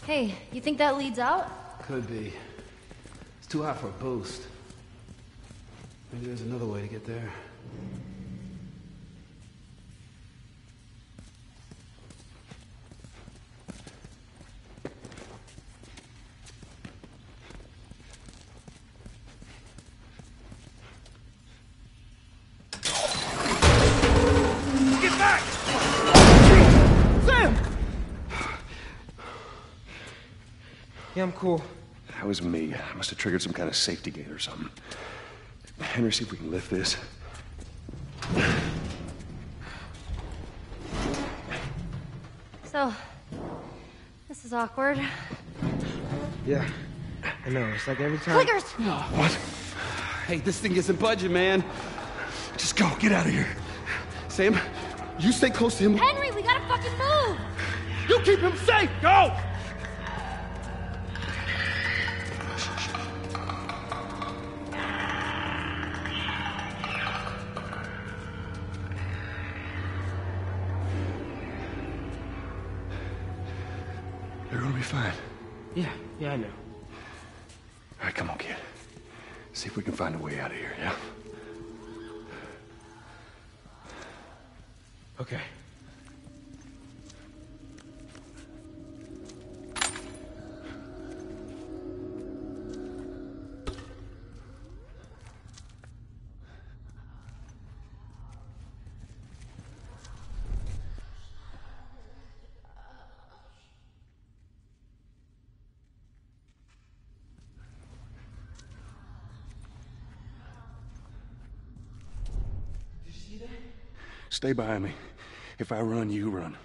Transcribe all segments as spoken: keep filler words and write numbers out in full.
Hey, you think that leads out? Could be. It's too high for a boost. Maybe there's another way to get there. Get back! Sam! Yeah, I'm cool. That was me. I must have triggered some kind of safety gate or something. Henry, see if we can lift this. So, this is awkward. Yeah, I know. It's like every time... Clickers! What? Hey, this thing isn't budging, man. Just go. Get out of here. Sam, you stay close to him. Henry, we gotta fucking move! You keep him safe! Go! You're gonna be fine. Yeah, yeah, I know. All right, come on, kid. See if we can find a way out of here, yeah? Okay. Stay behind me. If I run, you run.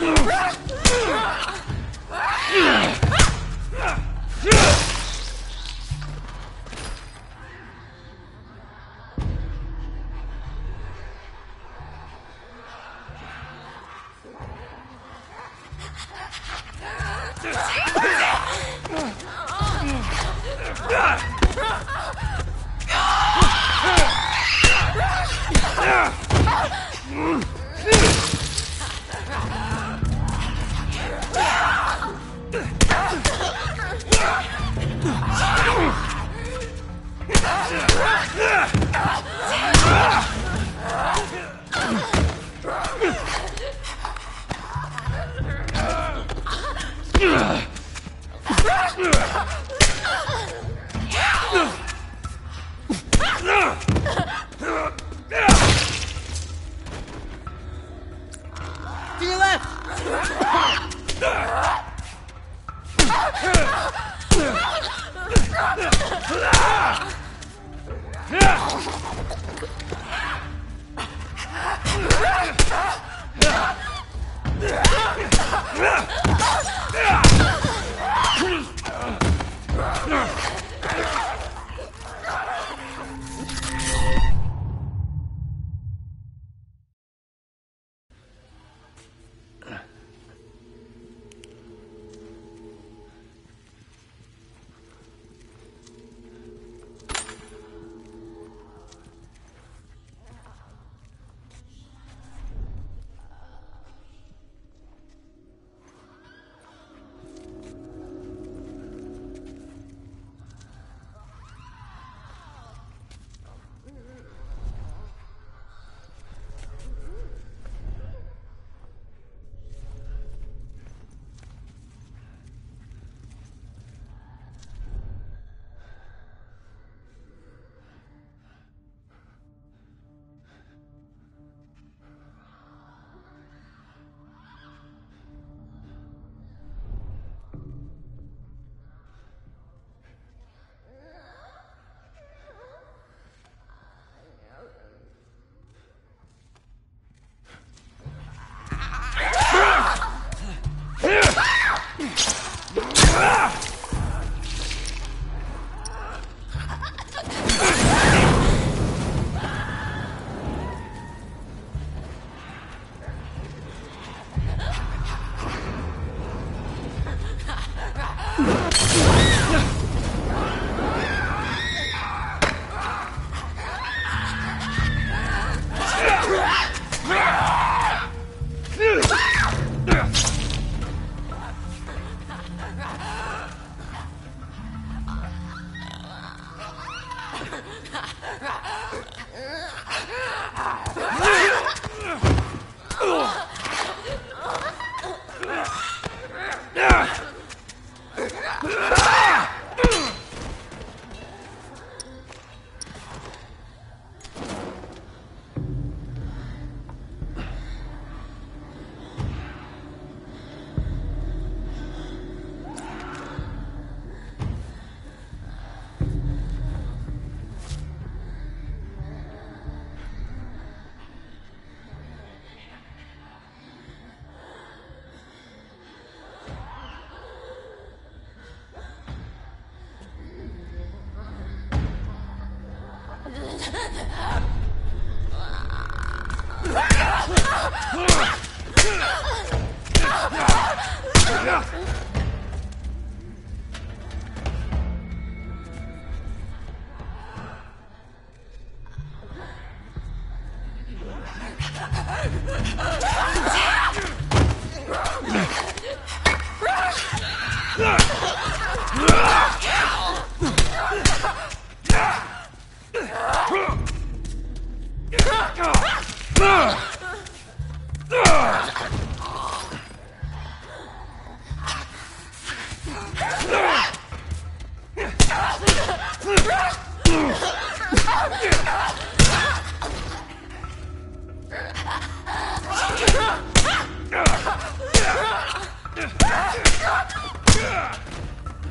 To your left!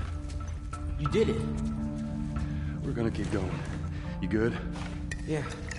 You did it. We're gonna keep going. You good? Yeah.